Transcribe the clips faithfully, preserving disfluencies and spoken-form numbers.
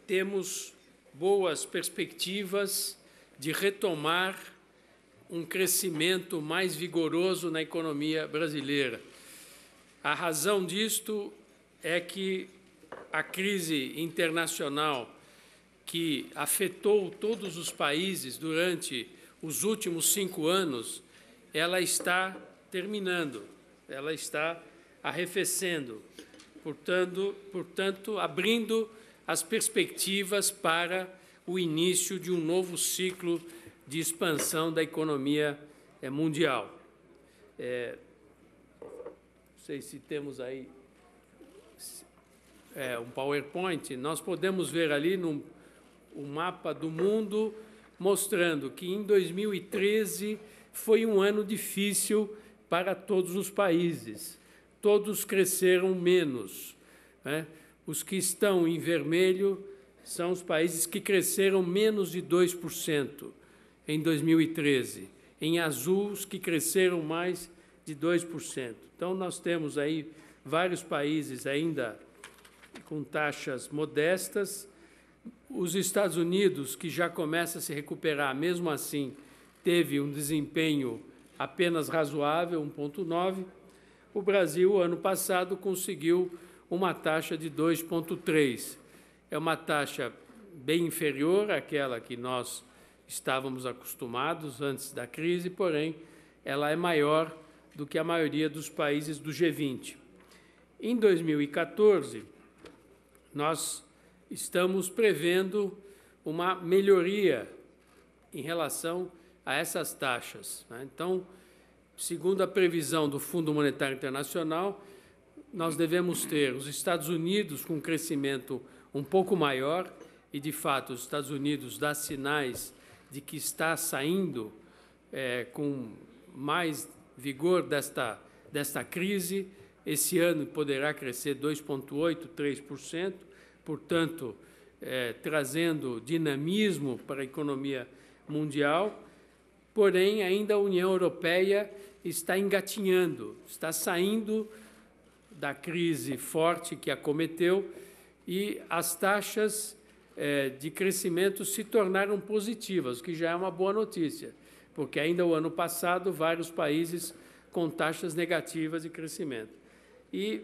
temos boas perspectivas de retomar um crescimento mais vigoroso na economia brasileira. A razão disto é que a crise internacional que afetou todos os países durante os últimos cinco anos, ela está terminando, ela está arrefecendo, portanto, portanto, abrindo as perspectivas para o início de um novo ciclo de expansão da economia mundial. É, não sei se temos aí é, um PowerPoint, nós podemos ver ali no um mapa do mundo mostrando que em dois mil e treze foi um ano difícil para todos os países. Todos cresceram menos, né? Os que estão em vermelho são os países que cresceram menos de dois por cento em dois mil e treze. Em azul, os que cresceram mais de dois por cento. Então, nós temos aí vários países ainda com taxas modestas. Os Estados Unidos, que já começa a se recuperar, mesmo assim, teve um desempenho apenas razoável, um vírgula nove. O Brasil, ano passado, conseguiu uma taxa de dois vírgula três. É uma taxa bem inferior àquela que nós estávamos acostumados antes da crise, porém, ela é maior do que a maioria dos países do G vinte. Em dois mil e quatorze, nós estamos prevendo uma melhoria em relação a essas taxas, né? Então, segundo a previsão do Fundo Monetário Internacional, nós devemos ter os Estados Unidos com um crescimento um pouco maior e, de fato, os Estados Unidos dá sinais de que está saindo é, com mais vigor desta, desta crise. Esse ano poderá crescer dois vírgula oito, três por cento, portanto, é, trazendo dinamismo para a economia mundial. Porém, ainda a União Europeia está engatinhando, está saindo da crise forte que acometeu e as taxas eh, de crescimento se tornaram positivas, o que já é uma boa notícia, porque ainda o ano passado vários países com taxas negativas de crescimento. E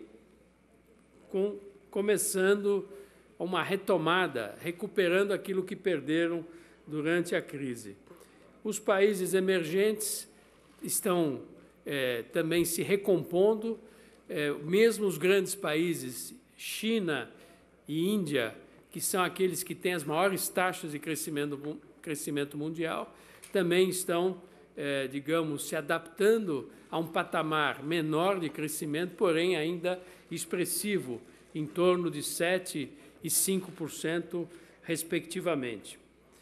com, começando uma retomada, recuperando aquilo que perderam durante a crise. Os países emergentes estão é, também se recompondo, é, mesmo os grandes países, China e Índia, que são aqueles que têm as maiores taxas de crescimento, crescimento mundial, também estão, é, digamos, se adaptando a um patamar menor de crescimento, porém ainda expressivo, em torno de sete por cento e cinco por cento, respectivamente.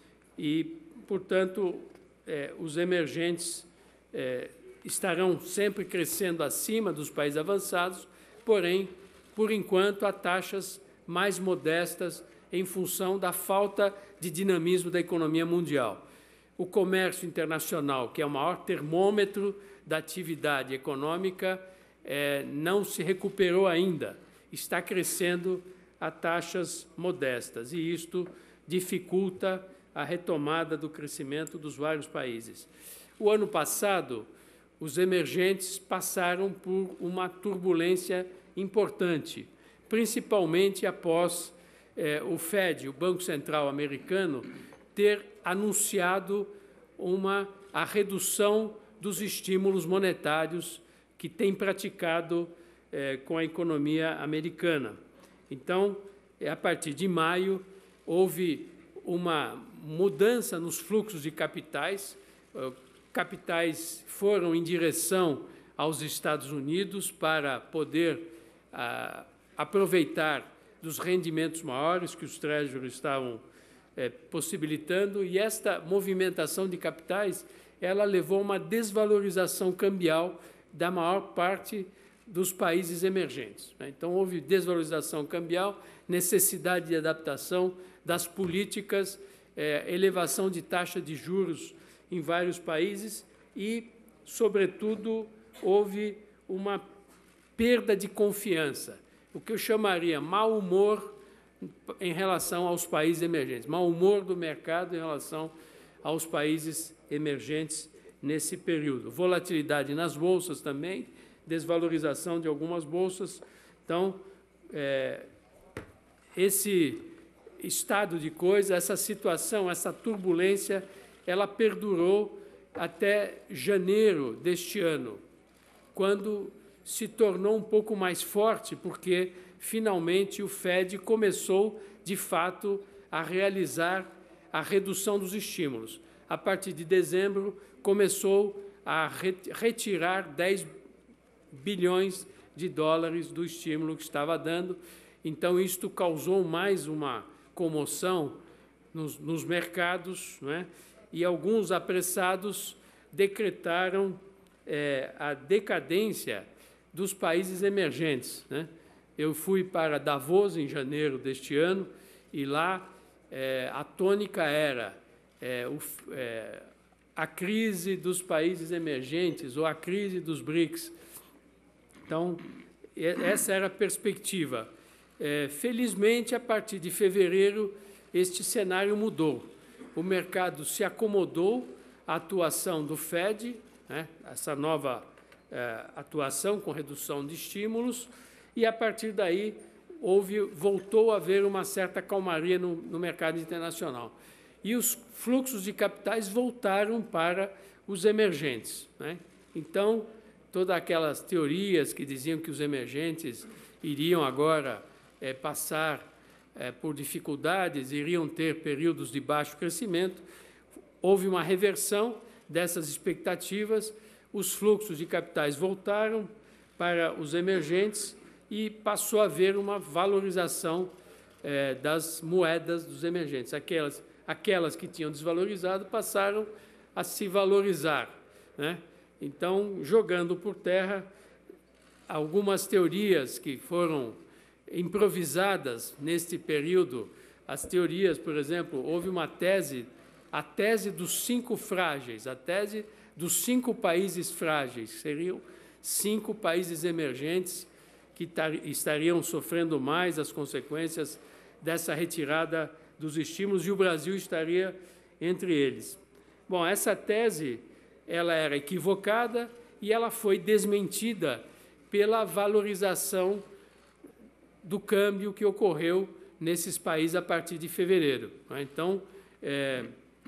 E, portanto, É, os emergentes é, estarão sempre crescendo acima dos países avançados, porém, por enquanto, a taxas mais modestas em função da falta de dinamismo da economia mundial. O comércio internacional, que é o maior termômetro da atividade econômica, é, não se recuperou ainda, está crescendo a taxas modestas, e isto dificulta a retomada do crescimento dos vários países. O ano passado, os emergentes passaram por uma turbulência importante, principalmente após eh, o Fed, o Banco Central americano, ter anunciado uma, a redução dos estímulos monetários que tem praticado eh, com a economia americana. Então, a partir de maio, houve uma mudança nos fluxos de capitais. Capitais foram em direção aos Estados Unidos para poder ah, aproveitar dos rendimentos maiores que os Treasuries estavam eh, possibilitando, e esta movimentação de capitais ela levou a uma desvalorização cambial da maior parte dos países emergentes. Então, houve desvalorização cambial, necessidade de adaptação das políticas, eh, elevação de taxa de juros em vários países e, sobretudo, houve uma perda de confiança, o que eu chamaria mau humor em relação aos países emergentes, mau humor do mercado em relação aos países emergentes nesse período. Volatilidade nas bolsas também, desvalorização de algumas bolsas. Então, é, esse estado de coisa, essa situação, essa turbulência, ela perdurou até janeiro deste ano, quando se tornou um pouco mais forte, porque, finalmente, o Fed começou, de fato, a realizar a redução dos estímulos. A partir de dezembro, começou a retirar dez bilhões de dólares do estímulo que estava dando. Então, isto causou mais uma comoção nos, nos mercados, não é? E alguns apressados decretaram é, a decadência dos países emergentes, né? Eu fui para Davos em janeiro deste ano e lá é, a tônica era é, o, é, a crise dos países emergentes ou a crise dos BRICS. Então, essa era a perspectiva. É, felizmente, a partir de fevereiro, este cenário mudou. O mercado se acomodou à atuação do Fed, né, essa nova é, atuação com redução de estímulos, e, a partir daí, houve, voltou a haver uma certa calmaria no, no mercado internacional. E os fluxos de capitais voltaram para os emergentes, né? Então, todas aquelas teorias que diziam que os emergentes iriam agora é, passar é, por dificuldades, iriam ter períodos de baixo crescimento, houve uma reversão dessas expectativas, os fluxos de capitais voltaram para os emergentes e passou a haver uma valorização é, das moedas dos emergentes. Aquelas, aquelas que tinham desvalorizado passaram a se valorizar, né? Então, jogando por terra algumas teorias que foram improvisadas neste período. As teorias, por exemplo, houve uma tese, a tese dos cinco frágeis, a tese dos cinco países frágeis, seriam cinco países emergentes que estariam sofrendo mais as consequências dessa retirada dos estímulos, e o Brasil estaria entre eles. Bom, essa tese ela era equivocada e ela foi desmentida pela valorização do câmbio que ocorreu nesses países a partir de fevereiro. Então, é,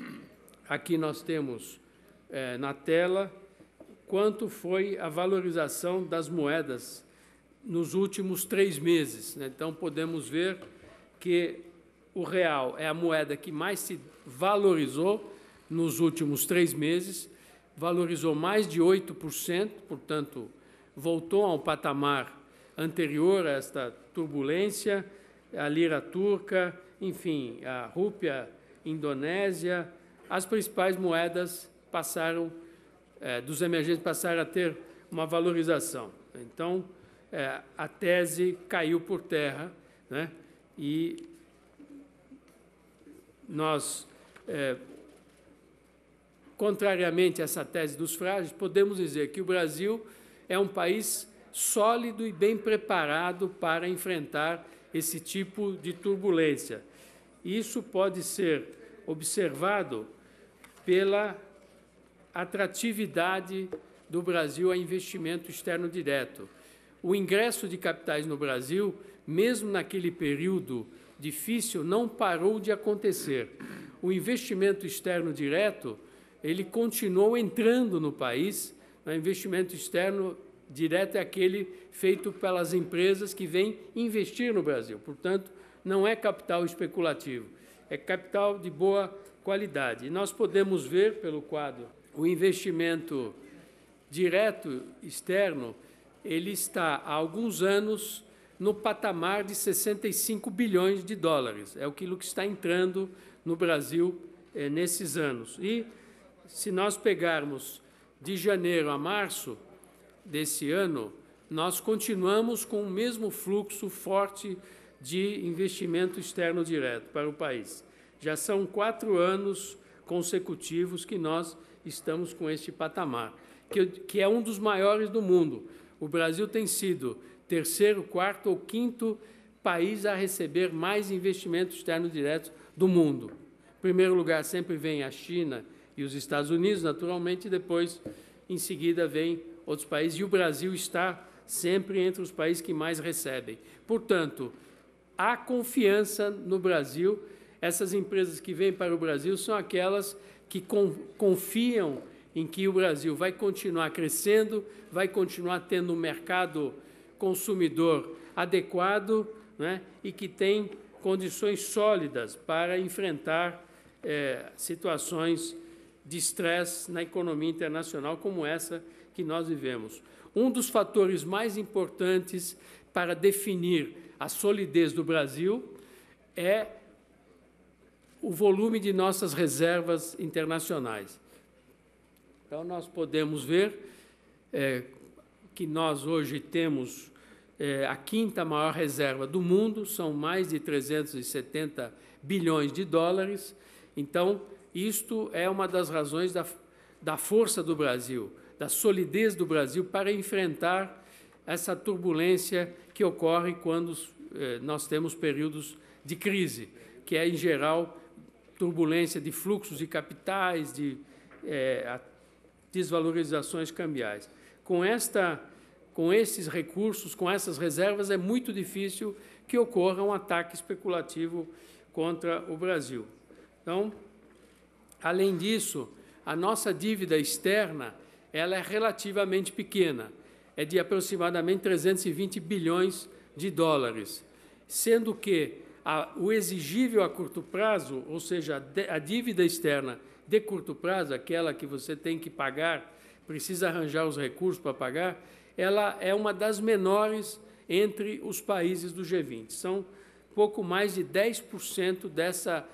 aqui nós temos é, na tela quanto foi a valorização das moedas nos últimos três meses. Então, podemos ver que o real é a moeda que mais se valorizou nos últimos três meses, valorizou mais de oito por cento, portanto, voltou a um patamar anterior a esta turbulência, a lira turca, enfim, a rúpia indonésia, as principais moedas passaram, é, dos emergentes passaram a ter uma valorização. Então, é, a tese caiu por terra, né? E nós, é, contrariamente a essa tese dos frágeis, podemos dizer que o Brasil é um país sólido e bem preparado para enfrentar esse tipo de turbulência. Isso pode ser observado pela atratividade do Brasil a investimento externo direto. O ingresso de capitais no Brasil, mesmo naquele período difícil, não parou de acontecer. O investimento externo direto, ele continuou entrando no país. O investimento externo direto é aquele feito pelas empresas que vêm investir no Brasil. Portanto, não é capital especulativo, é capital de boa qualidade. E nós podemos ver, pelo quadro, o investimento direto externo, ele está há alguns anos no patamar de sessenta e cinco bilhões de dólares. É aquilo que está entrando no Brasil é, nesses anos. E, se nós pegarmos de janeiro a março desse ano, nós continuamos com o mesmo fluxo forte de investimento externo direto para o país. Já são quatro anos consecutivos que nós estamos com este patamar, que, que é um dos maiores do mundo. O Brasil tem sido terceiro, quarto ou quinto país a receber mais investimento externo direto do mundo. Em primeiro lugar, sempre vem a China e os Estados Unidos, naturalmente, e depois, em seguida, vem outros países, e o Brasil está sempre entre os países que mais recebem. Portanto, há confiança no Brasil. Essas empresas que vêm para o Brasil são aquelas que confiam em que o Brasil vai continuar crescendo, vai continuar tendo um mercado consumidor adequado, né, e que tem condições sólidas para enfrentar é, situações de estresse na economia internacional como essa que nós vivemos. Um dos fatores mais importantes para definir a solidez do Brasil é o volume de nossas reservas internacionais. Então, nós podemos ver é, que nós hoje temos é, a quinta maior reserva do mundo, são mais de trezentos e setenta bilhões de dólares. Então, isto é uma das razões da, da força do Brasil, da solidez do Brasil para enfrentar essa turbulência que ocorre quando eh, nós temos períodos de crise, que é, em geral, turbulência de fluxos de capitais, de eh, desvalorizações cambiais. Com, esta, com esses recursos, com essas reservas, é muito difícil que ocorra um ataque especulativo contra o Brasil. Então, além disso, a nossa dívida externa ela é relativamente pequena, é de aproximadamente trezentos e vinte bilhões de dólares, sendo que a, o exigível a curto prazo, ou seja, a dívida externa de curto prazo, aquela que você tem que pagar, precisa arranjar os recursos para pagar, ela é uma das menores entre os países do G vinte. São pouco mais de dez por cento dessa,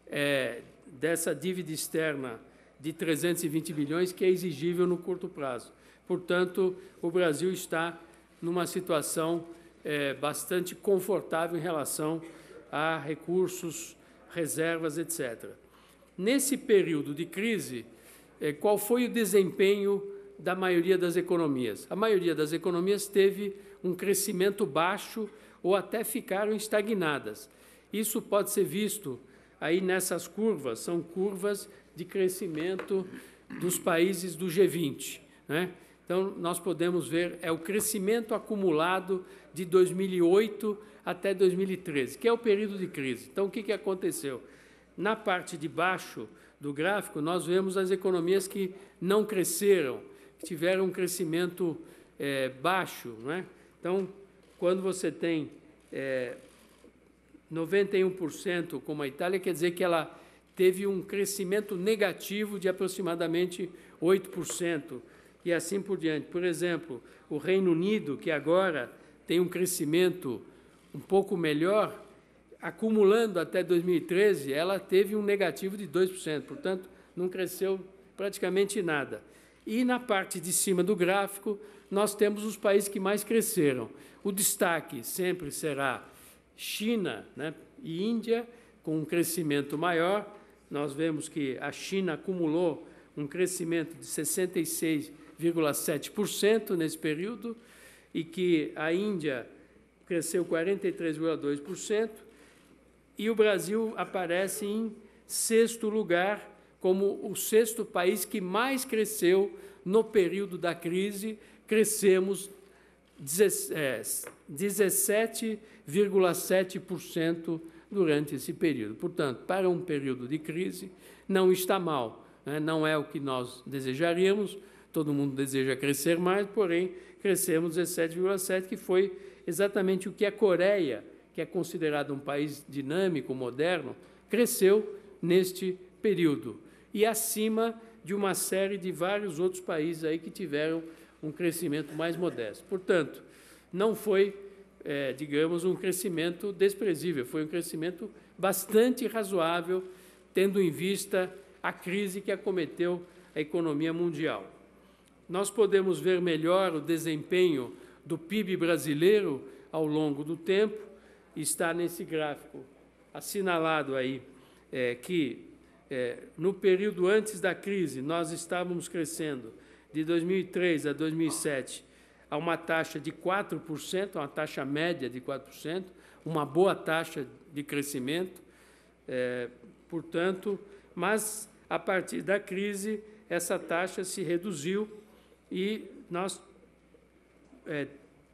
é, dessa dívida externa de trezentos e vinte bilhões que é exigível no curto prazo. Portanto, o Brasil está numa situação é, bastante confortável em relação a recursos, reservas, etcétera. Nesse período de crise, é, qual foi o desempenho da maioria das economias? A maioria das economias teve um crescimento baixo ou até ficaram estagnadas. Isso pode ser visto aí nessas curvas, são curvas de crescimento dos países do G vinte, né? Então, nós podemos ver é o crescimento acumulado de dois mil e oito até dois mil e treze, que é o período de crise. Então, o que, que aconteceu? Na parte de baixo do gráfico, nós vemos as economias que não cresceram, que tiveram um crescimento é, baixo, né? Então, quando você tem é, noventa e um por cento como a Itália, quer dizer que ela teve um crescimento negativo de aproximadamente oito por cento, e assim por diante. Por exemplo, o Reino Unido, que agora tem um crescimento um pouco melhor, acumulando até dois mil e treze, ela teve um negativo de dois por cento, portanto, não cresceu praticamente nada. E na parte de cima do gráfico, nós temos os países que mais cresceram. O destaque sempre será China, né, e Índia, com um crescimento maior. Nós vemos que a China acumulou um crescimento de sessenta e seis vírgula sete por cento nesse período e que a Índia cresceu quarenta e três vírgula dois por cento e o Brasil aparece em sexto lugar como o sexto país que mais cresceu no período da crise. Crescemos dezessete vírgula sete por cento durante esse período. Portanto, para um período de crise, não está mal, né? Não é o que nós desejaríamos, todo mundo deseja crescer mais, porém, crescemos dezessete vírgula sete por cento, que foi exatamente o que a Coreia, que é considerado um país dinâmico, moderno, cresceu neste período, e acima de uma série de vários outros países aí que tiveram um crescimento mais modesto. Portanto, não foi, é, digamos, um crescimento desprezível, foi um crescimento bastante razoável, tendo em vista a crise que acometeu a economia mundial. Nós podemos ver melhor o desempenho do P I B brasileiro ao longo do tempo, está nesse gráfico assinalado aí, é, que é, no período antes da crise nós estávamos crescendo de dois mil e três a dois mil e sete a uma taxa de quatro por cento, uma taxa média de quatro por cento, uma boa taxa de crescimento, é, portanto, mas, a partir da crise, essa taxa se reduziu e nós é,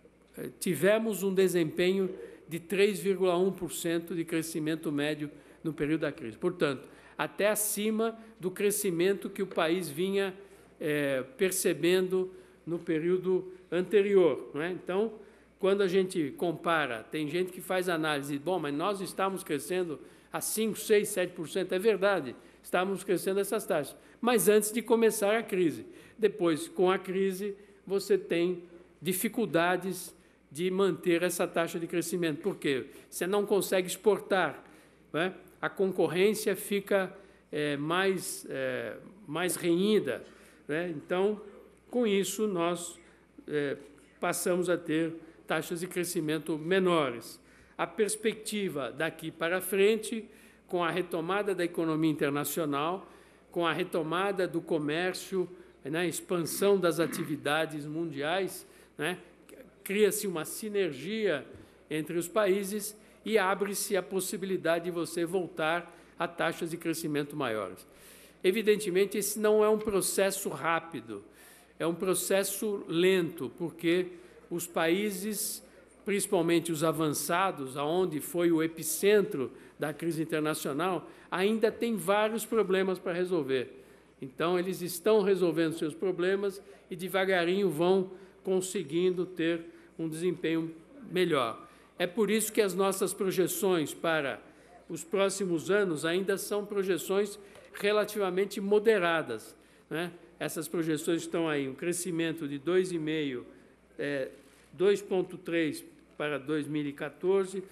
tivemos um desempenho de três vírgula um por cento de crescimento médio no período da crise. Portanto, até acima do crescimento que o país vinha é, percebendo no período anterior, não é? Então, quando a gente compara, tem gente que faz análise, bom, mas nós estamos crescendo a cinco, seis, sete por cento, é verdade, estamos crescendo essas taxas, mas antes de começar a crise. Depois, com a crise, você tem dificuldades de manter essa taxa de crescimento. Por quê? Você não consegue exportar, né? A concorrência fica é, mais, é, mais renhida, né? Então, com isso, nós é, passamos a ter taxas de crescimento menores. A perspectiva daqui para frente, com a retomada da economia internacional, com a retomada do comércio, né, expansão das atividades mundiais, né, cria-se uma sinergia entre os países e abre-se a possibilidade de você voltar a taxas de crescimento maiores. Evidentemente, esse não é um processo rápido, é um processo lento, porque os países, principalmente os avançados, aonde foi o epicentro da crise internacional, ainda têm vários problemas para resolver. Então, eles estão resolvendo seus problemas e, devagarinho, vão conseguindo ter um desempenho melhor. É por isso que as nossas projeções para os próximos anos ainda são projeções relativamente moderadas, né? Essas projeções estão aí, um crescimento de dois vírgula cinco por cento, é, dois vírgula três por cento para dois mil e quatorze,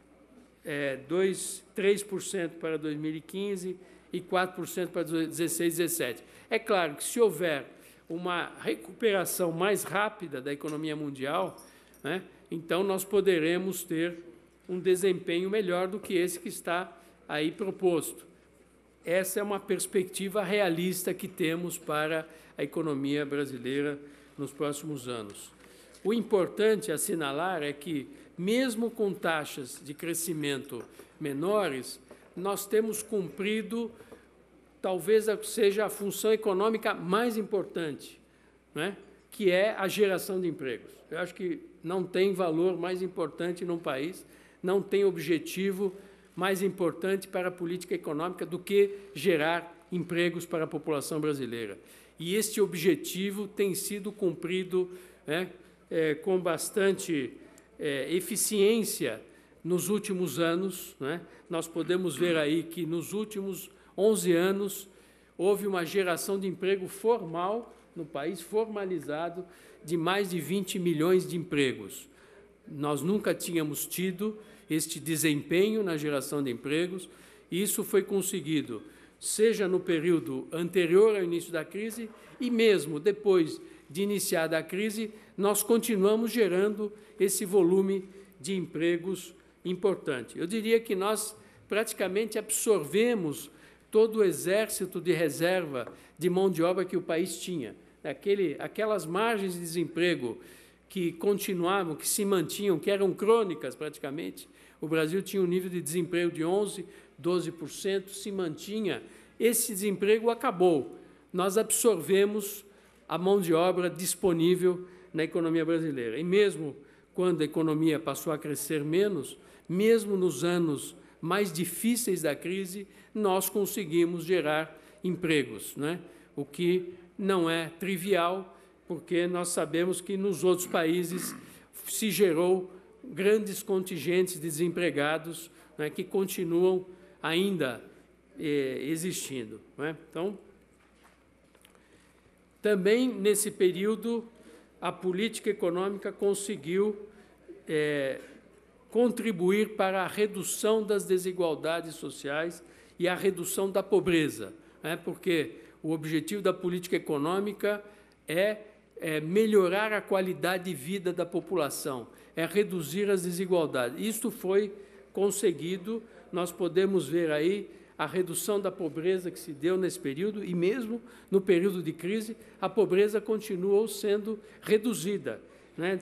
é, três por cento para dois mil e quinze e quatro por cento para dezesseis e dezessete. É claro que, se houver uma recuperação mais rápida da economia mundial, né, então nós poderemos ter um desempenho melhor do que esse que está aí proposto. Essa é uma perspectiva realista que temos para a economia brasileira nos próximos anos. O importante a assinalar é que, mesmo com taxas de crescimento menores, nós temos cumprido, talvez seja a função econômica mais importante, né, que é a geração de empregos. Eu acho que não tem valor mais importante num país, não tem objetivo mais importante para a política econômica do que gerar empregos para a população brasileira. E este objetivo tem sido cumprido, né, é, com bastante é, eficiência nos últimos anos, né? Nós podemos ver aí que, nos últimos onze anos, houve uma geração de emprego formal no país, formalizado, de mais de vinte milhões de empregos. Nós nunca tínhamos tido este desempenho na geração de empregos, e isso foi conseguido, seja no período anterior ao início da crise, e mesmo depois de iniciada a crise, nós continuamos gerando esse volume de empregos importante. Eu diria que nós praticamente absorvemos todo o exército de reserva de mão de obra que o país tinha. Aquele, aquelas margens de desemprego que continuavam, que se mantinham, que eram crônicas praticamente. O Brasil tinha um nível de desemprego de onze, doze por cento, se mantinha. Esse desemprego acabou. Nós absorvemos a mão de obra disponível na economia brasileira. E mesmo quando a economia passou a crescer menos, mesmo nos anos mais difíceis da crise, nós conseguimos gerar empregos, né? O que não é trivial, porque nós sabemos que nos outros países se gerou grandes contingentes de desempregados, né, que continuam ainda eh, existindo, né? Então, também nesse período, a política econômica conseguiu é, contribuir para a redução das desigualdades sociais e a redução da pobreza, né? Porque o objetivo da política econômica é, é melhorar a qualidade de vida da população, é reduzir as desigualdades. Isto foi conseguido, nós podemos ver aí a redução da pobreza que se deu nesse período, e mesmo no período de crise, a pobreza continuou sendo reduzida. né,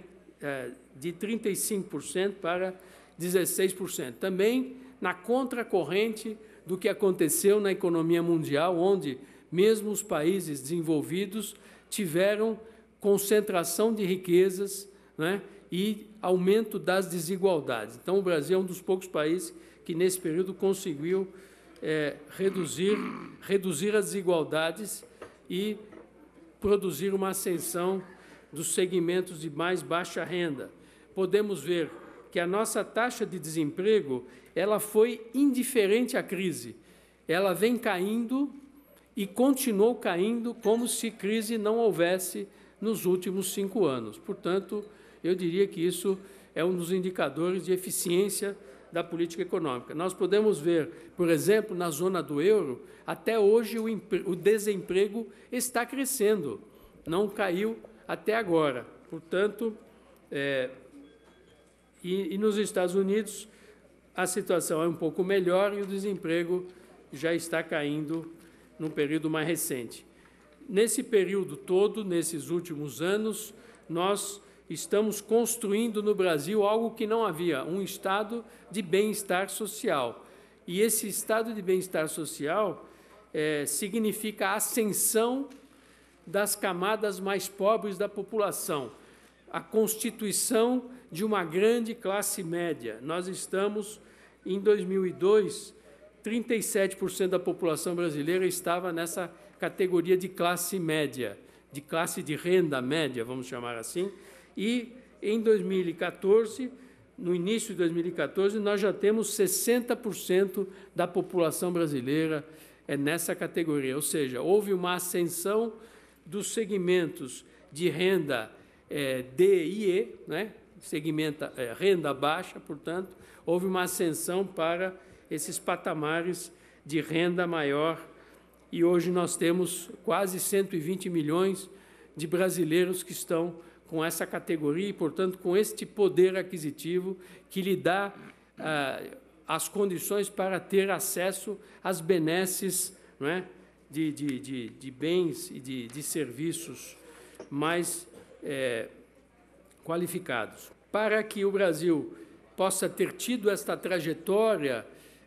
de trinta e cinco por cento para dezesseis por cento. Também na contracorrente do que aconteceu na economia mundial, onde mesmo os países desenvolvidos tiveram concentração de riquezas, né, e aumento das desigualdades. Então, o Brasil é um dos poucos países que, nesse período, conseguiu é, reduzir, reduzir as desigualdades e produzir uma ascensão dos segmentos de mais baixa renda. Podemos ver que a nossa taxa de desemprego ela foi indiferente à crise. Ela vem caindo e continuou caindo como se crise não houvesse nos últimos cinco anos. Portanto, eu diria que isso é um dos indicadores de eficiência da política econômica. Nós podemos ver, por exemplo, na zona do euro, até hoje o, o desemprego está crescendo, não caiu até agora. Portanto, é, e, e nos Estados Unidos a situação é um pouco melhor e o desemprego já está caindo num período mais recente. Nesse período todo, nesses últimos anos, nós estamos construindo no Brasil algo que não havia, um estado de bem-estar social. E esse estado de bem-estar social é, significa a ascensão das camadas mais pobres da população, a constituição de uma grande classe média. Nós estamos, em dois mil e dois, trinta e sete por cento da população brasileira estava nessa categoria de classe média, de classe de renda média, vamos chamar assim, e em dois mil e quatorze, no início de dois mil e quatorze, nós já temos sessenta por cento da população brasileira é nessa categoria, ou seja, houve uma ascensão dos segmentos de renda é, D e E, né? Segmenta, é, renda baixa, portanto, houve uma ascensão para esses patamares de renda maior, e hoje nós temos quase cento e vinte milhões de brasileiros que estão com essa categoria e, portanto, com este poder aquisitivo que lhe dá ah, as condições para ter acesso às benesses, não é, de, de, de, de bens e de, de serviços mais é, qualificados. Para que o Brasil possa ter tido esta trajetória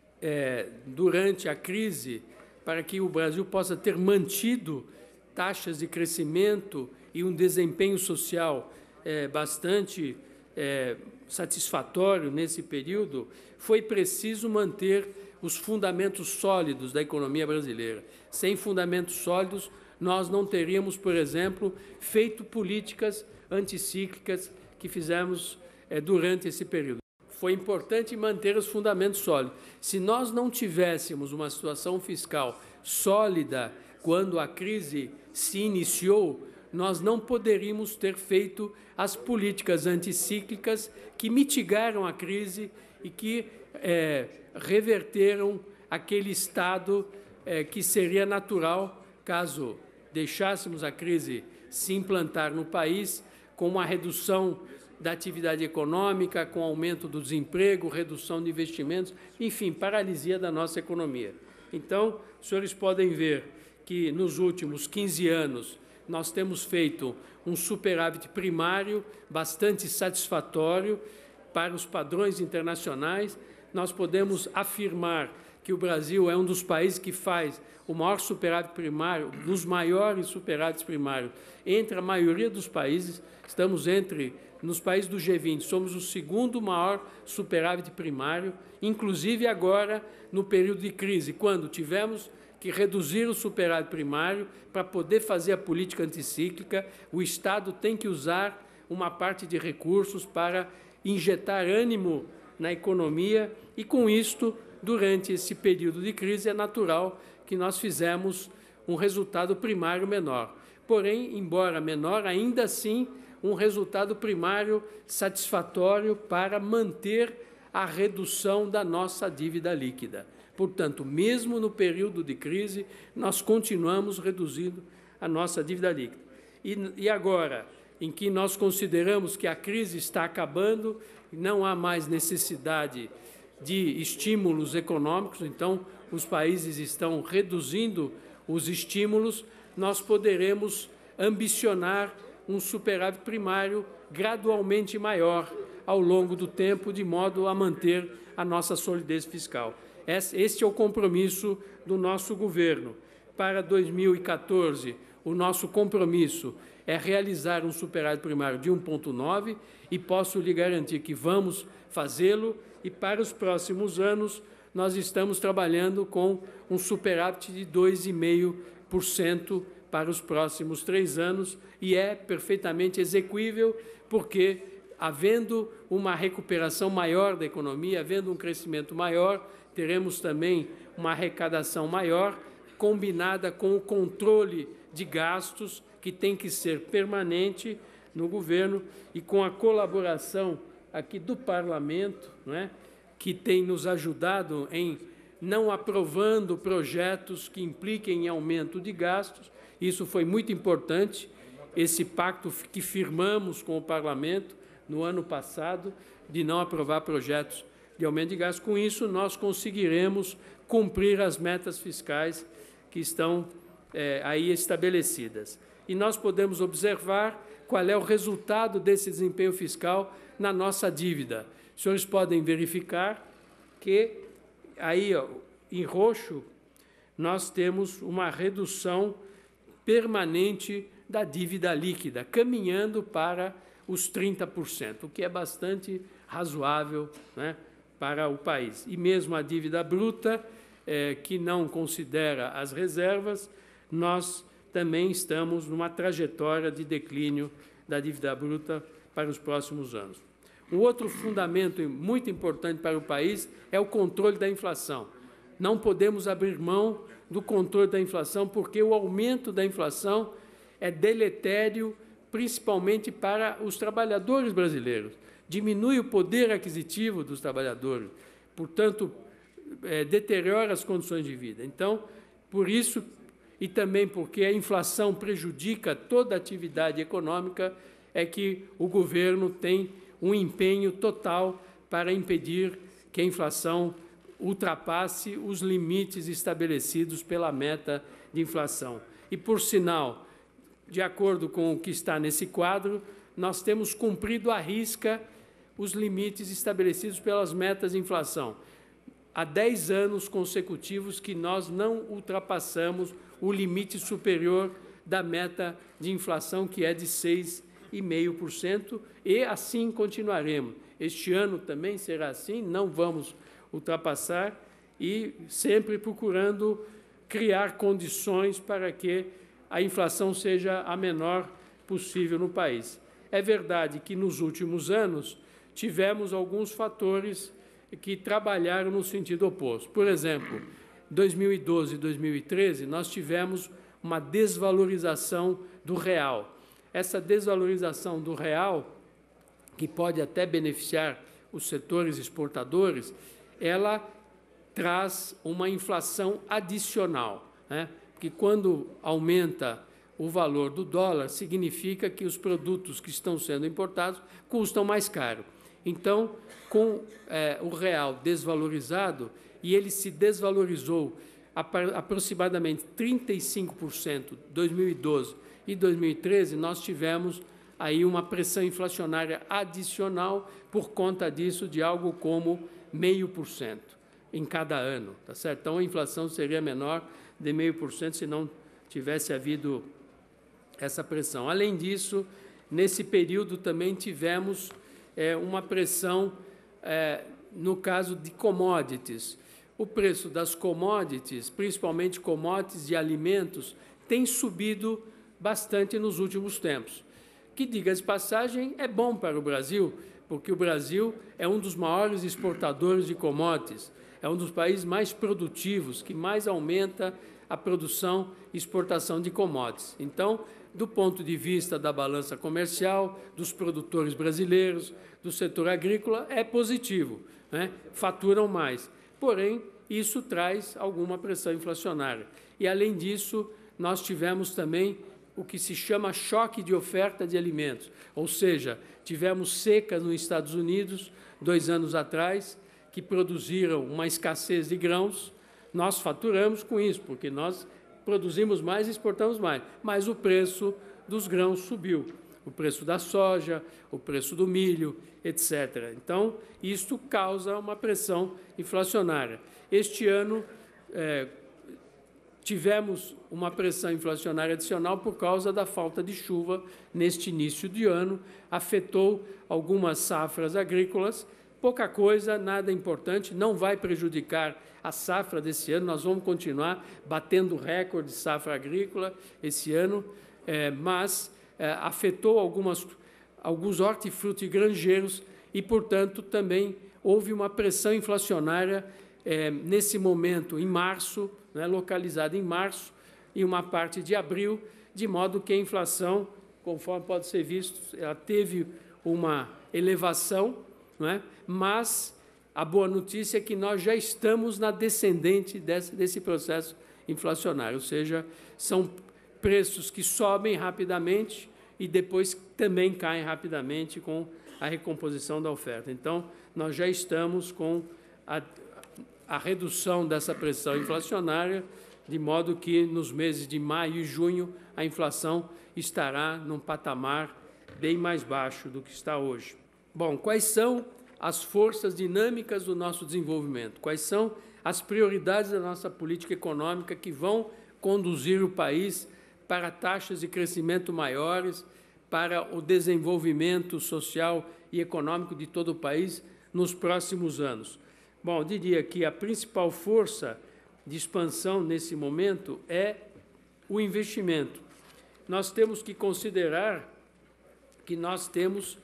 é, durante a crise, para que o Brasil possa ter mantido taxas de crescimento e um desempenho social é, bastante é, satisfatório nesse período, foi preciso manter os fundamentos sólidos da economia brasileira. Sem fundamentos sólidos, nós não teríamos, por exemplo, feito políticas anticíclicas que fizemos é, durante esse período. Foi importante manter os fundamentos sólidos. Se nós não tivéssemos uma situação fiscal sólida quando a crise se iniciou, nós não poderíamos ter feito as políticas anticíclicas que mitigaram a crise e que é, reverteram aquele estado é, que seria natural caso deixássemos a crise se implantar no país, com uma redução da atividade econômica, com aumento do desemprego, redução de investimentos, enfim, paralisia da nossa economia. Então, os senhores podem ver que nos últimos quinze anos nós temos feito um superávit primário bastante satisfatório para os padrões internacionais. Nós podemos afirmar que o Brasil é um dos países que faz o maior superávit primário, dos maiores superávites primários entre a maioria dos países. Estamos entre, nos países do G vinte, somos o segundo maior superávit primário, inclusive agora no período de crise, quando tivemos que reduzir o superávit primário para poder fazer a política anticíclica, o Estado tem que usar uma parte de recursos para injetar ânimo na economia e, com isto, durante esse período de crise, é natural que nós fizemos um resultado primário menor. Porém, embora menor, ainda assim, um resultado primário satisfatório para manter a redução da nossa dívida líquida. Portanto, mesmo no período de crise, nós continuamos reduzindo a nossa dívida líquida. E, e agora, em que nós consideramos que a crise está acabando, não há mais necessidade de estímulos econômicos, então os países estão reduzindo os estímulos, nós poderemos ambicionar um superávit primário gradualmente maior ao longo do tempo, de modo a manter a nossa solidez fiscal. Este é o compromisso do nosso governo. Para dois mil e quatorze, o nosso compromisso é realizar um superávit primário de um vírgula nove e posso lhe garantir que vamos fazê-lo, e para os próximos anos nós estamos trabalhando com um superávit de dois vírgula cinco por cento para os próximos três anos, e é perfeitamente execuível, porque, havendo uma recuperação maior da economia, havendo um crescimento maior, teremos também uma arrecadação maior, combinada com o controle de gastos, que tem que ser permanente no governo, e com a colaboração aqui do Parlamento, não é? Que tem nos ajudado em não aprovando projetos que impliquem em aumento de gastos. Isso foi muito importante, esse pacto que firmamos com o Parlamento no ano passado, de não aprovar projetos de aumento de gastos. Com isso, nós conseguiremos cumprir as metas fiscais que estão é, aí estabelecidas. E nós podemos observar qual é o resultado desse desempenho fiscal na nossa dívida. Os senhores podem verificar que, aí, ó, em roxo, nós temos uma redução permanente da dívida líquida, caminhando para os trinta por cento, o que é bastante razoável, né, para o país. E mesmo a dívida bruta, é, que não considera as reservas, nós também estamos numa trajetória de declínio da dívida bruta para os próximos anos. Um outro fundamento muito importante para o país é o controle da inflação. Não podemos abrir mão do controle da inflação, porque o aumento da inflação é deletério, principalmente para os trabalhadores brasileiros. Diminui o poder aquisitivo dos trabalhadores, portanto, é, deteriora as condições de vida. Então, por isso, e também porque a inflação prejudica toda a atividade econômica, é que o governo tem um empenho total para impedir que a inflação ultrapasse os limites estabelecidos pela meta de inflação. E, por sinal, de acordo com o que está nesse quadro, nós temos cumprido à risca os limites estabelecidos pelas metas de inflação. Há dez anos consecutivos que nós não ultrapassamos o limite superior da meta de inflação, que é de seis vírgula cinco por cento, e assim continuaremos. Este ano também será assim, não vamos ultrapassar, e sempre procurando criar condições para que a inflação seja a menor possível no país. É verdade que, nos últimos anos, tivemos alguns fatores que trabalharam no sentido oposto. Por exemplo, em dois mil e doze e dois mil e treze, nós tivemos uma desvalorização do real. Essa desvalorização do real, que pode até beneficiar os setores exportadores, ela traz uma inflação adicional, né? Porque quando aumenta o valor do dólar, significa que os produtos que estão sendo importados custam mais caro. Então, com é, o real desvalorizado, e ele se desvalorizou aproximadamente trinta e cinco por cento em dois mil e doze e dois mil e treze, nós tivemos aí uma pressão inflacionária adicional por conta disso, de algo como meio por cento em cada ano, tá certo? Então, a inflação seria menor de meio por cento se não tivesse havido essa pressão. Além disso, nesse período também tivemos é, uma pressão é, no caso de commodities. O preço das commodities, principalmente commodities de alimentos, tem subido bastante nos últimos tempos. Que, diga-se de passagem, é bom para o Brasil, porque o Brasil é um dos maiores exportadores de commodities, é um dos países mais produtivos, que mais aumenta a produção e exportação de commodities. Então, do ponto de vista da balança comercial, dos produtores brasileiros, do setor agrícola, é positivo, né? Faturam mais. Porém, isso traz alguma pressão inflacionária. E, além disso, nós tivemos também o que se chama choque de oferta de alimentos, ou seja, tivemos secas nos Estados Unidos, dois anos atrás, que produziram uma escassez de grãos. Nós faturamos com isso, porque nós produzimos mais e exportamos mais, mas o preço dos grãos subiu. o preço da soja, o preço do milho, etcétera. Então, isto causa uma pressão inflacionária. Este ano, é, tivemos uma pressão inflacionária adicional por causa da falta de chuva neste início de ano, afetou algumas safras agrícolas, pouca coisa, nada importante, não vai prejudicar a safra desse ano, nós vamos continuar batendo recorde de safra agrícola esse ano, é, mas é, afetou algumas, alguns hortifruti granjeiros e, portanto, também houve uma pressão inflacionária é, nesse momento, em março, né, localizada em março e uma parte de abril, de modo que a inflação, conforme pode ser visto, ela teve uma elevação, não é? Mas a boa notícia é que nós já estamos na descendente desse, desse processo inflacionário, ou seja, são preços que sobem rapidamente e depois também caem rapidamente com a recomposição da oferta. Então, nós já estamos com a, a redução dessa pressão inflacionária, de modo que nos meses de maio e junho a inflação estará num patamar bem mais baixo do que está hoje. Bom, quais são as forças dinâmicas do nosso desenvolvimento? Quais são as prioridades da nossa política econômica que vão conduzir o país para taxas de crescimento maiores, para o desenvolvimento social e econômico de todo o país nos próximos anos? Bom, eu diria que a principal força de expansão nesse momento é o investimento. Nós temos que considerar que nós temos,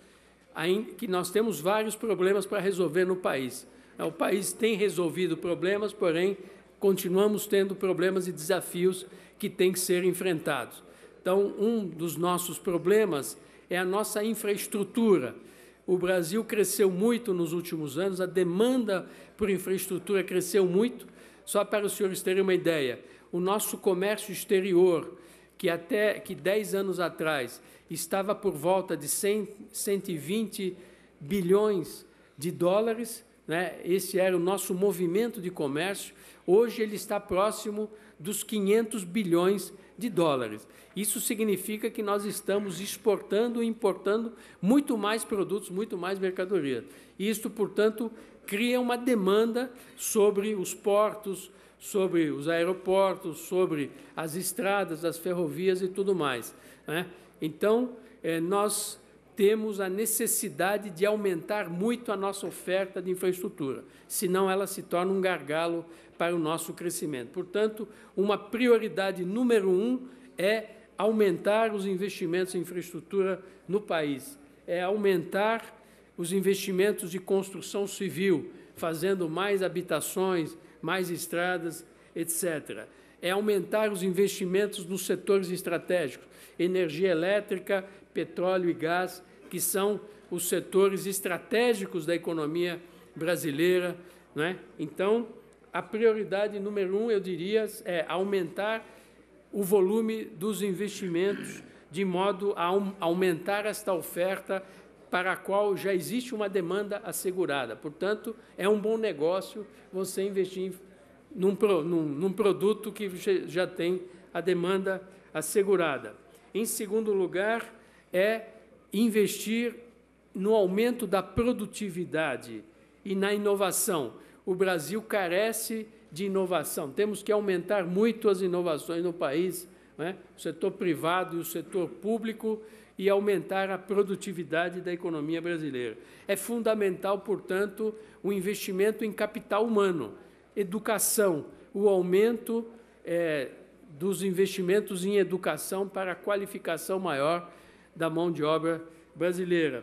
que nós temos vários problemas para resolver no país. O país tem resolvido problemas, porém, continuamos tendo problemas e desafios que têm que ser enfrentados. Então, um dos nossos problemas é a nossa infraestrutura. O Brasil cresceu muito nos últimos anos, a demanda por infraestrutura cresceu muito. Só para os senhores terem uma ideia, o nosso comércio exterior, que até que dez anos atrás estava por volta de cem, cento e vinte bilhões de dólares, né? Esse era o nosso movimento de comércio, hoje ele está próximo dos quinhentos bilhões de dólares. Isso significa que nós estamos exportando e importando muito mais produtos, muito mais mercadoria. Isto, portanto, cria uma demanda sobre os portos, sobre os aeroportos, sobre as estradas, as ferrovias e tudo mais, né? Então, eh, nós temos a necessidade de aumentar muito a nossa oferta de infraestrutura, senão ela se torna um gargalo para o nosso crescimento. Portanto, uma prioridade número um é aumentar os investimentos em infraestrutura no país, é aumentar os investimentos de construção civil, fazendo mais habitações, mais estradas, etcétera. É aumentar os investimentos nos setores estratégicos, energia elétrica, petróleo e gás, que são os setores estratégicos da economia brasileira, não é? Então, a prioridade número um, eu diria, é aumentar o volume dos investimentos, de modo a aumentar esta oferta para a qual já existe uma demanda assegurada. Portanto, é um bom negócio você investir num, num, num produto que já tem a demanda assegurada. Em segundo lugar, é investir no aumento da produtividade e na inovação. O Brasil carece de inovação. Temos que aumentar muito as inovações no país, né? O setor privado e o setor público, e aumentar a produtividade da economia brasileira. É fundamental, portanto, o investimento em capital humano, educação, o aumento é, dos investimentos em educação para a qualificação maior da mão de obra brasileira.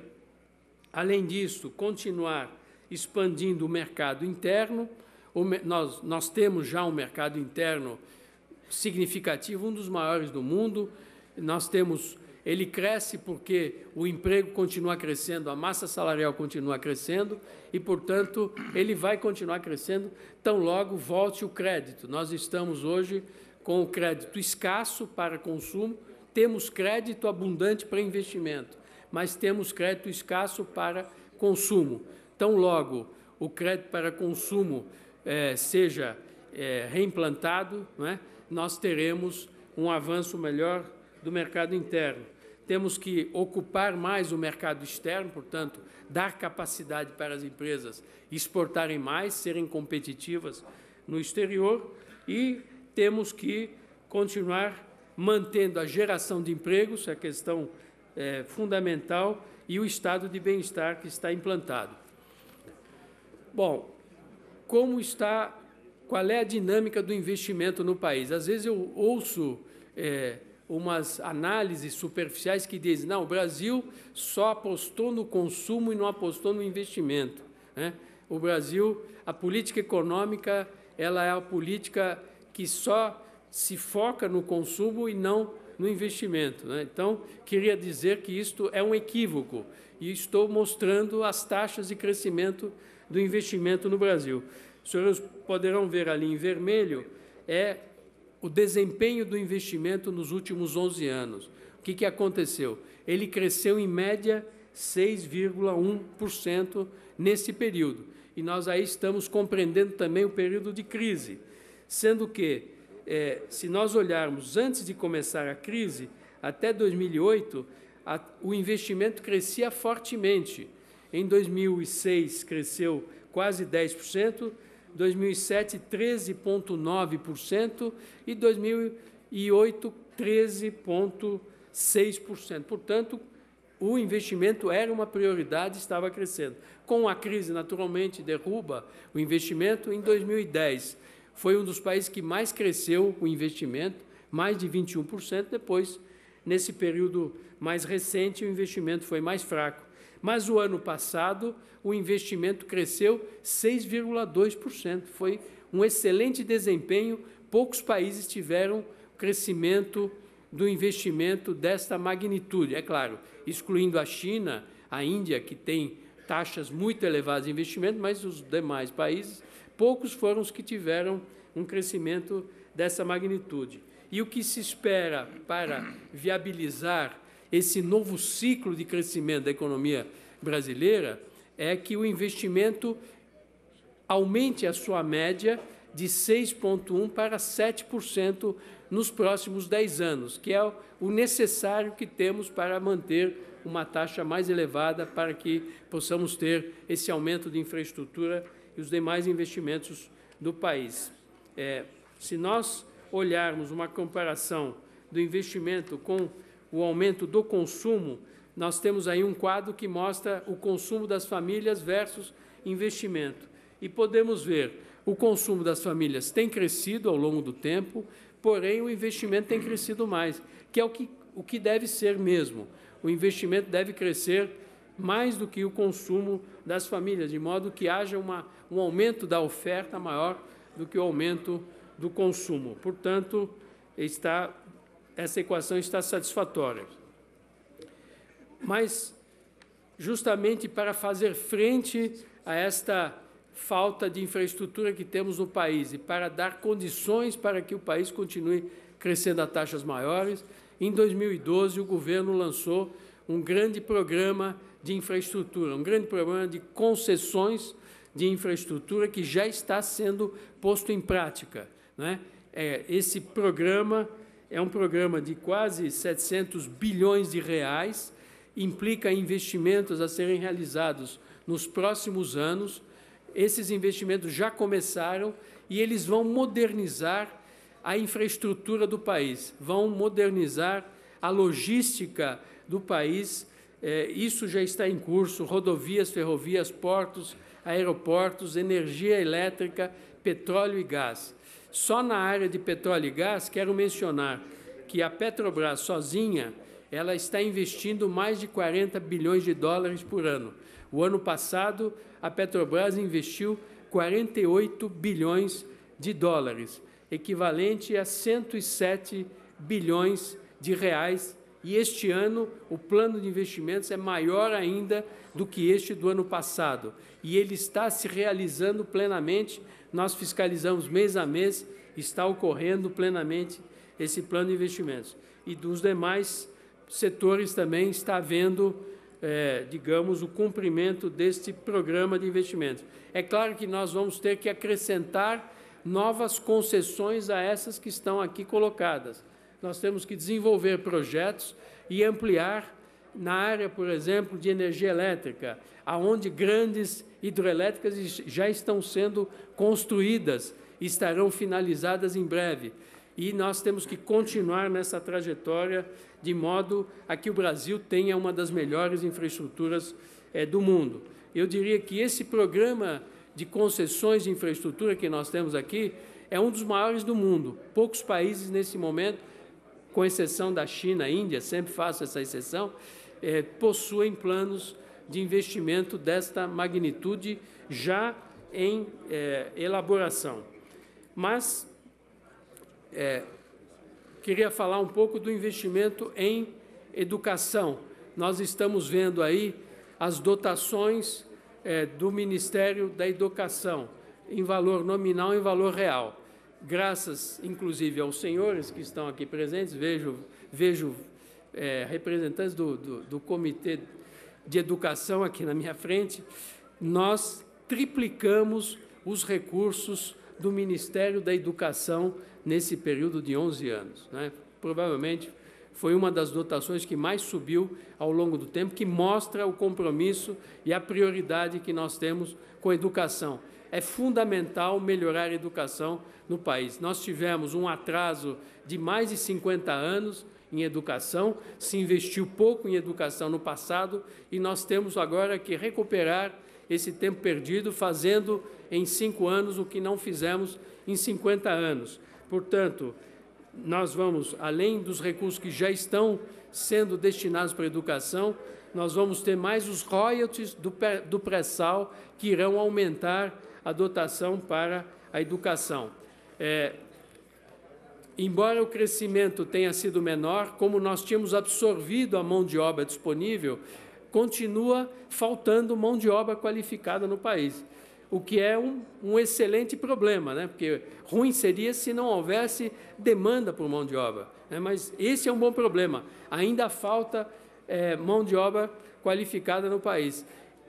Além disso, continuar expandindo o mercado interno. O, nós, nós temos já um mercado interno significativo, um dos maiores do mundo. Nós temos... Ele cresce porque o emprego continua crescendo, a massa salarial continua crescendo e, portanto, ele vai continuar crescendo tão logo volte o crédito. Nós estamos hoje com o crédito escasso para consumo, temos crédito abundante para investimento, mas temos crédito escasso para consumo. Tão logo o crédito para consumo eh, seja eh, reimplantado, não é? Nós teremos um avanço melhor do mercado interno. temos que ocupar mais o mercado externo, portanto, dar capacidade para as empresas exportarem mais, serem competitivas no exterior, e temos que continuar mantendo a geração de empregos, a questão é, fundamental, e o estado de bem-estar que está implantado. Bom, como está, qual é a dinâmica do investimento no país? Às vezes eu ouço é, umas análises superficiais que dizem, não, o Brasil só apostou no consumo e não apostou no investimento, né? O Brasil, a política econômica, ela é a política que só se foca no consumo e não no investimento, né? Então, queria dizer que isto é um equívoco, e estou mostrando as taxas de crescimento do investimento no Brasil. Os senhores poderão ver ali em vermelho, é o desempenho do investimento nos últimos onze anos. O que, que aconteceu? Ele cresceu, em média, seis vírgula um por cento nesse período. E nós aí estamos compreendendo também o período de crise, sendo que, é, se nós olharmos antes de começar a crise, até dois mil e oito, a, o investimento crescia fortemente. Em dois mil e seis, cresceu quase dez por cento, dois mil e sete, treze vírgula nove por cento e dois mil e oito, treze vírgula seis por cento. Portanto, o investimento era uma prioridade e estava crescendo. Com a crise, naturalmente, derruba o investimento. Em dois mil e dez, foi um dos países que mais cresceu o investimento, mais de vinte e um por cento. Depois, nesse período mais recente, o investimento foi mais fraco. Mas o ano passado, o investimento cresceu seis vírgula dois por cento. Foi um excelente desempenho. Poucos países tiveram crescimento do investimento desta magnitude. É claro, excluindo a China, a Índia, que tem taxas muito elevadas de investimento, mas os demais países, poucos foram os que tiveram um crescimento dessa magnitude. E o que se espera para viabilizar esse novo ciclo de crescimento da economia brasileira é que o investimento aumente a sua média de seis vírgula um por cento para sete por cento nos próximos dez anos, que é o necessário que temos para manter uma taxa mais elevada para que possamos ter esse aumento de infraestrutura e os demais investimentos do país. É, se nós olharmos uma comparação do investimento com o aumento do consumo, nós temos aí um quadro que mostra o consumo das famílias versus investimento. E podemos ver, o consumo das famílias tem crescido ao longo do tempo, porém o investimento tem crescido mais, que é o que, o que deve ser mesmo. O investimento deve crescer mais do que o consumo das famílias, de modo que haja uma, um aumento da oferta maior do que o aumento do consumo. Portanto, está, essa equação está satisfatória. Mas, justamente para fazer frente a esta falta de infraestrutura que temos no país e para dar condições para que o país continue crescendo a taxas maiores, em dois mil e doze, o governo lançou um grande programa de infraestrutura, um grande programa de concessões de infraestrutura que já está sendo posto em prática, né? É, esse programa é um programa de quase setecentos bilhões de reais, implica investimentos a serem realizados nos próximos anos. Esses investimentos já começaram e eles vão modernizar a infraestrutura do país, vão modernizar a logística do país. É, isso já está em curso: rodovias, ferrovias, portos, aeroportos, energia elétrica, petróleo e gás. Só na área de petróleo e gás, quero mencionar que a Petrobras sozinha, ela está investindo mais de quarenta bilhões de dólares por ano. O ano passado, a Petrobras investiu quarenta e oito bilhões de dólares, equivalente a cento e sete bilhões de reais. E este ano, o plano de investimentos é maior ainda do que este do ano passado. E ele está se realizando plenamente. Nós fiscalizamos mês a mês, está ocorrendo plenamente esse plano de investimentos. E dos demais setores também está havendo, é, digamos, o cumprimento deste programa de investimentos. É claro que nós vamos ter que acrescentar novas concessões a essas que estão aqui colocadas. Nós temos que desenvolver projetos e ampliar na área, por exemplo, de energia elétrica, aonde grandes hidrelétricas já estão sendo construídas e estarão finalizadas em breve. E nós temos que continuar nessa trajetória de modo a que o Brasil tenha uma das melhores infraestruturas é, do mundo. Eu diria que esse programa de concessões de infraestrutura que nós temos aqui é um dos maiores do mundo. Poucos países, nesse momento, com exceção da China, Índia, sempre faço essa exceção, é, possuem planos de investimento desta magnitude já em é, elaboração. Mas é, queria falar um pouco do investimento em educação. Nós estamos vendo aí as dotações é, do Ministério da Educação, em valor nominal e em valor real. Graças, inclusive, aos senhores que estão aqui presentes, vejo, vejo é, representantes do, do, do Comitê de Educação aqui na minha frente, nós triplicamos os recursos do Ministério da Educação nesse período de onze anos. Né? Provavelmente foi uma das dotações que mais subiu ao longo do tempo, que mostra o compromisso e a prioridade que nós temos com a educação. É fundamental melhorar a educação no país. Nós tivemos um atraso de mais de cinquenta anos em educação, se investiu pouco em educação no passado e nós temos agora que recuperar esse tempo perdido, fazendo em cinco anos o que não fizemos em cinquenta anos. Portanto, nós vamos, além dos recursos que já estão sendo destinados para a educação, nós vamos ter mais os royalties do, do pré-sal, que irão aumentar a dotação para a educação. É, embora o crescimento tenha sido menor, como nós tínhamos absorvido a mão de obra disponível, continua faltando mão de obra qualificada no país, o que é um, um excelente problema, né? Porque ruim seria se não houvesse demanda por mão de obra, né? Mas esse é um bom problema, ainda falta é, mão de obra qualificada no país.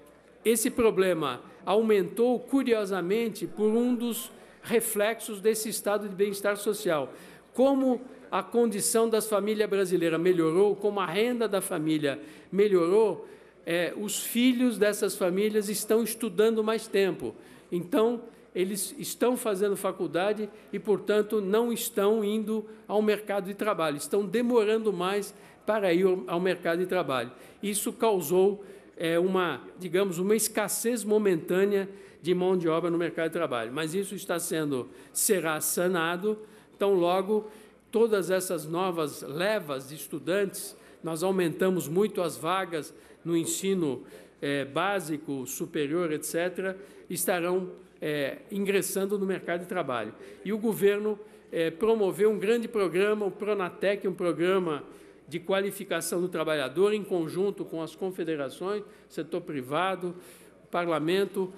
Esse problema aumentou, curiosamente, por um dos reflexos desse estado de bem-estar social. Como a condição das famílias brasileiras melhorou, como a renda da família melhorou, é, os filhos dessas famílias estão estudando mais tempo. Então, eles estão fazendo faculdade e, portanto, não estão indo ao mercado de trabalho, estão demorando mais para ir ao mercado de trabalho. Isso causou é, uma, digamos, uma escassez momentânea de mão de obra no mercado de trabalho. Mas isso está sendo, será sanado, então logo todas essas novas levas de estudantes, nós aumentamos muito as vagas no ensino é, básico, superior, etcétera, estarão é, ingressando no mercado de trabalho. E o governo é, promoveu um grande programa, o Pronatec, um programa de qualificação do trabalhador, em conjunto com as confederações, setor privado, o parlamento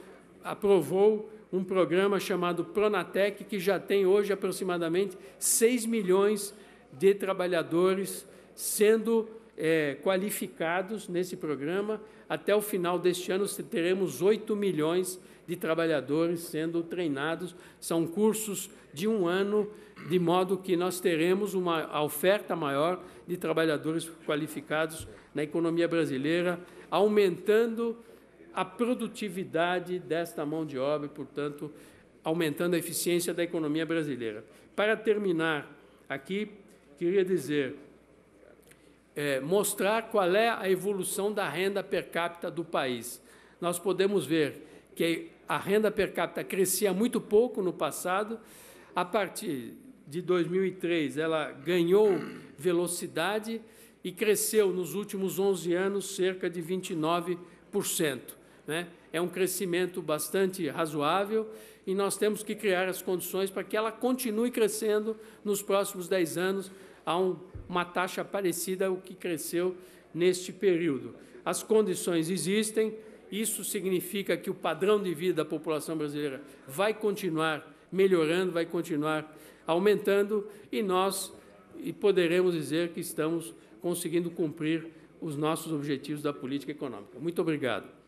aprovou um programa chamado Pronatec, que já tem hoje aproximadamente seis milhões de trabalhadores sendo é, qualificados nesse programa. Até o final deste ano, teremos oito milhões de trabalhadores sendo treinados. São cursos de um ano, de modo que nós teremos uma oferta maior de trabalhadores qualificados na economia brasileira, aumentando a produtividade desta mão de obra e, portanto, aumentando a eficiência da economia brasileira. Para terminar aqui, queria dizer, é, mostrar qual é a evolução da renda per capita do país. Nós podemos ver que a renda per capita crescia muito pouco no passado. A partir de dois mil e três, ela ganhou velocidade e cresceu nos últimos onze anos cerca de vinte e nove por cento. Né? É um crescimento bastante razoável e nós temos que criar as condições para que ela continue crescendo nos próximos dez anos a um, uma taxa parecida ao que cresceu neste período. As condições existem, isso significa que o padrão de vida da população brasileira vai continuar melhorando, vai continuar aumentando e nós e poderemos dizer que estamos conseguindo cumprir os nossos objetivos da política econômica. Muito obrigado.